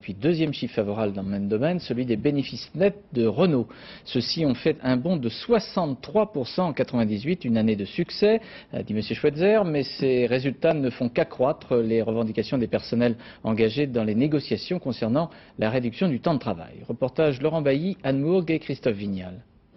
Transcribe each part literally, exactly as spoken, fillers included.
Puis deuxième chiffre favorable dans le même domaine, celui des bénéfices nets de Renault. Ceux-ci ont fait un bond de soixante-trois pour cent en quatre-vingt-dix-huit, une année de succès, dit M. Schweitzer, mais ces résultats ne font qu'accroître les revendications des personnels engagés dans les négociations concernant la réduction du temps de travail. Reportage Laurent Bailly, Anne Mourgue et Christophe Vignal.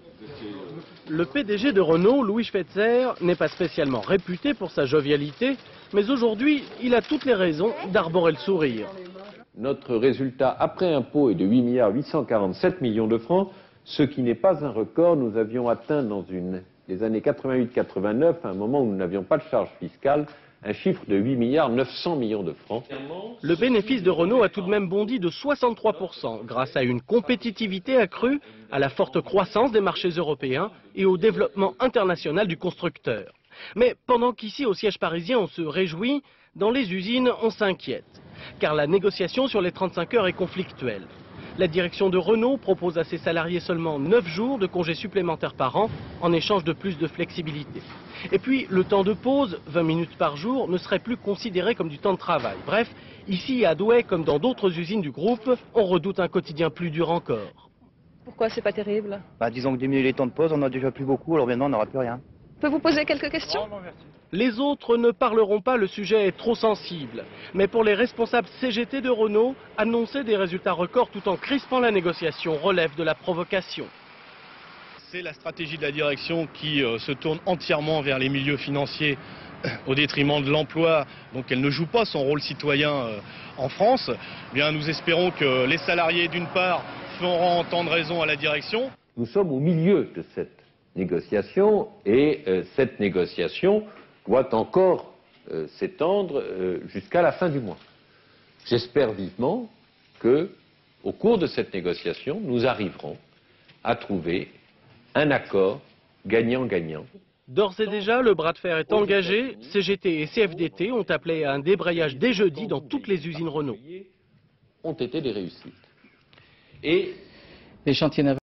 Le P D G de Renault, Louis Schweitzer, n'est pas spécialement réputé pour sa jovialité, mais aujourd'hui, il a toutes les raisons d'arborer le sourire. Notre résultat après impôt est de huit milliards huit cent quarante-sept millions de francs, ce qui n'est pas un record. Nous avions atteint dans une, les années quatre-vingt-huit quatre-vingt-neuf, à un moment où nous n'avions pas de charge fiscale, un chiffre de huit milliards neuf cents millions de francs. Le bénéfice de Renault a tout de même bondi de soixante-trois pour cent grâce à une compétitivité accrue, à la forte croissance des marchés européens et au développement international du constructeur. Mais pendant qu'ici, au siège parisien, on se réjouit, dans les usines, on s'inquiète. Car la négociation sur les trente-cinq heures est conflictuelle. La direction de Renault propose à ses salariés seulement neuf jours de congés supplémentaires par an en échange de plus de flexibilité. Et puis, le temps de pause, vingt minutes par jour, ne serait plus considéré comme du temps de travail. Bref, ici à Douai, comme dans d'autres usines du groupe, on redoute un quotidien plus dur encore. Pourquoi c'est pas terrible? Bah, disons que diminuer les temps de pause, on en a déjà plus beaucoup, alors maintenant on n'aura plus rien. Je peux vous poser quelques questions? Les autres ne parleront pas, le sujet est trop sensible. Mais pour les responsables C G T de Renault, annoncer des résultats records tout en crispant la négociation relève de la provocation. C'est la stratégie de la direction qui euh, se tourne entièrement vers les milieux financiers au détriment de l'emploi, donc elle ne joue pas son rôle citoyen euh, en France. Eh bien, nous espérons que les salariés, d'une part, feront entendre raison à la direction. Nous sommes au milieu de cette négociation et euh, cette négociation doit encore euh, s'étendre euh, jusqu'à la fin du mois. J'espère vivement que, au cours de cette négociation, nous arriverons à trouver un accord gagnant-gagnant. D'ores et déjà, le bras de fer est engagé. C G T et C F D T ont appelé à un débrayage dès jeudi dans toutes les usines Renault. Ont été des réussites. Et les chantiers navals